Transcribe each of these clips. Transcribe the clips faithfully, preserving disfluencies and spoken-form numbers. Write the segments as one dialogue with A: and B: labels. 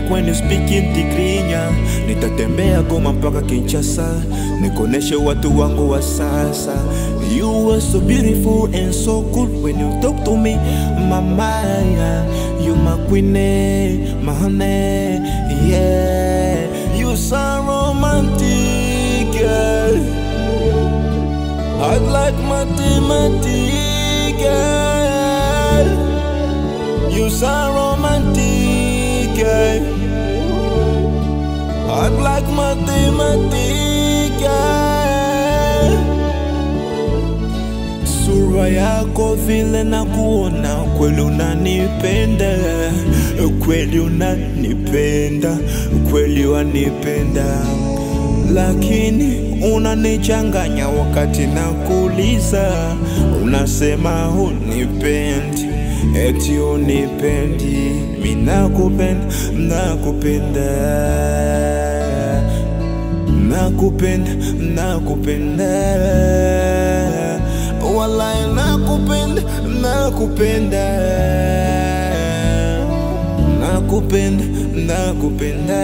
A: like when you speak in Tigrinya. Nitatembea Goma mpaka Kinshasa, nikoneshe watu wangu wa sasa. You were so beautiful and so cool when you talk to me, mama. You my queen, my honey, yeah. You so romantic, girl. I'd like mathematic, girl. You so romantic, girl. I'd like mathematic, girl. Sura yako vile na kuona, kweli unanipenda, kweli unanipenda, kweli wanipenda. Lakini unanichanganya wakati nakuuliza, unasema unipendi, eti unipendi. Mimi nakupenda, nakupenda, nakupenda, nakupenda. Wallahi nakupenda, nakupenda, nakupenda, nakupenda.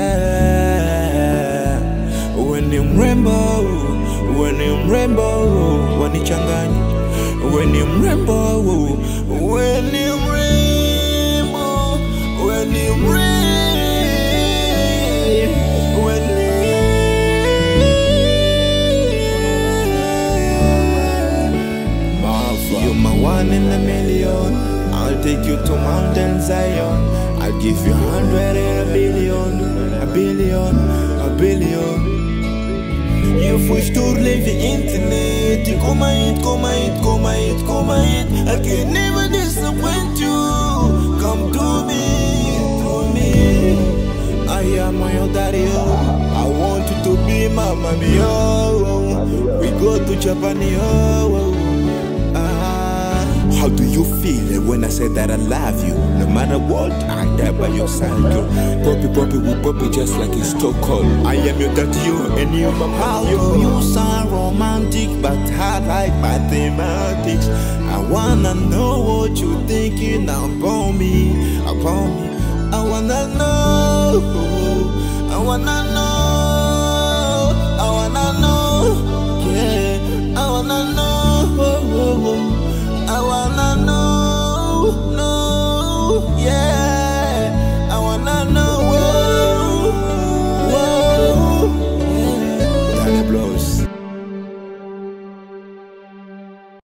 A: When you mrembo, when you mrembo, wanichanganya. When you mrembo, when you mrembo, when you mrembo, when you're my one in a million. I'll take you to Mountain Zion. I'll give you a hundred and a billion, a billion, a billion. You wish to live the internet. You come hit, come hit, come hit, come hit. I can never disappoint you. Come to me, to me. I am your daddy, oh. I want you to be my mommy, oh. We go to Japan, oh. How do you feel when I say that I love you? No matter what, I'm there by your side, girl. Poppy, poppy, we poppy just like in Stockholm. I am your daddy, you, and you my mom. You, you sound romantic, but I like mathematics. I wanna know what you thinking about me, about me. I wanna know.